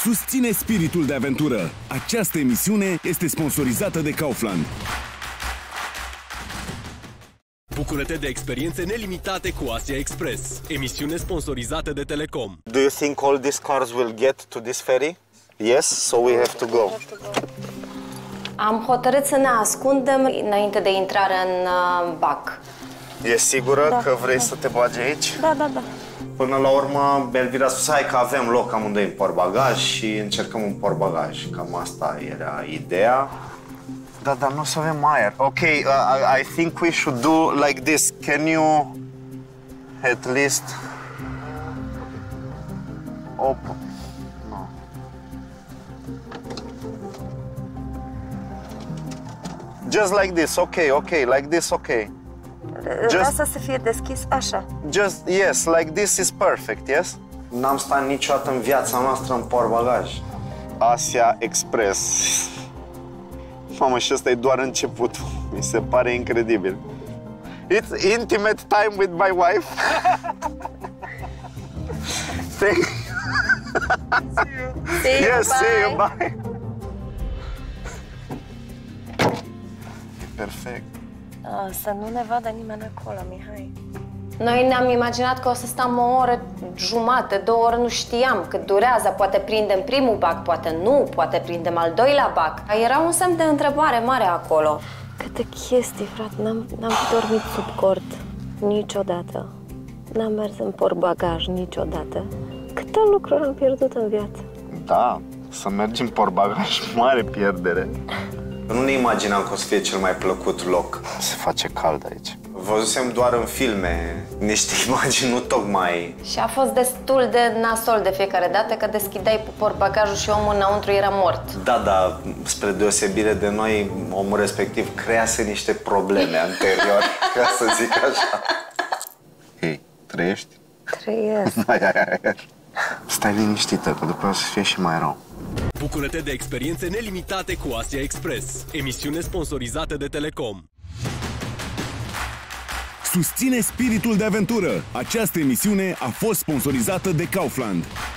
Susține spiritul de aventură. Această emisiune este sponsorizată de Kaufland. Bucură-te de experiențe nelimitate cu Asia Express, emisiune sponsorizată de Telecom. Do you think all these cars will get to this ferry? Yes, so we have to go. Am hotărât să ne ascundem înainte de intrarea în bac. E sigură că vrei să te bagi aici? Da. Până la urmă, Elvira a spus, hai că avem loc amândoi în portbagaj și încercăm un portbagaj. Cam asta era ideea. Da, dar nu o să avem aer. Ok, I think we should do like this. Can you at least open? No. Just like this, ok, like this, ok. Vreau să se fie deschis așa. Just, yes, like this is perfect, yes? N-am stat niciodată în viața noastră în portbagaj. Asia Express. Mamă, și ăsta e doar începutul. Mi se pare incredibil. It's intimate time with my wife. Thank you. Yes, see you, bye. Perfect. Să nu ne vadă nimeni acolo, Mihai. Noi ne-am imaginat că o să stăm o oră jumate, 2 ore, nu știam cât durează. Poate prindem primul bac, poate nu, poate prindem al doilea bac. Era un semn de întrebare mare acolo. Câte chestii, frate, n-am dormit sub cort niciodată. N-am mers în portbagaj niciodată. Câte lucruri am pierdut în viață. Da, să mergi în portbagaj, mare pierdere. Nu ne imaginam că o să fie cel mai plăcut loc. Se face cald aici. Văzusem doar în filme niște imagini, nu tocmai... Și a fost destul de nasol de fiecare dată că deschideai portbagajul și omul înăuntru era mort. Da, dar spre deosebire de noi, omul respectiv crease niște probleme anterior, ca să zic așa. Hei, trăiești? Trăiesc. Stai liniștită, că după o să fie și mai rău. Bucură-te de experiențe nelimitate cu Asia Express, emisiune sponsorizată de Telecom. Susține spiritul de aventură. Această emisiune a fost sponsorizată de Kaufland.